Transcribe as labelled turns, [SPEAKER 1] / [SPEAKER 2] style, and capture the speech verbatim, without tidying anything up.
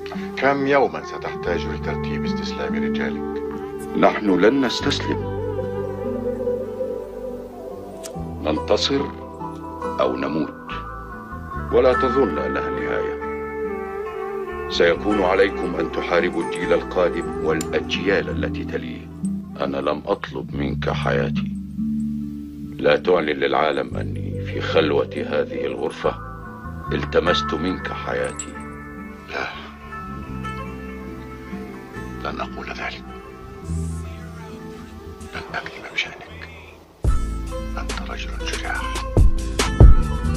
[SPEAKER 1] كم يوما ستحتاج لترتيب استسلام رجالك؟
[SPEAKER 2] نحن لن نستسلم، ننتصر أو نموت، ولا تظن أنها النهاية. سيكون عليكم أن تحاربوا الجيل القادم والأجيال التي تليه. أنا لم أطلب منك حياتي. لا تعلن للعالم أني في خلوة هذه الغرفة التمست منك حياتي.
[SPEAKER 1] لا، لن أقول ذلك. لن أكذب بشأنك. أنت رجل شجاع.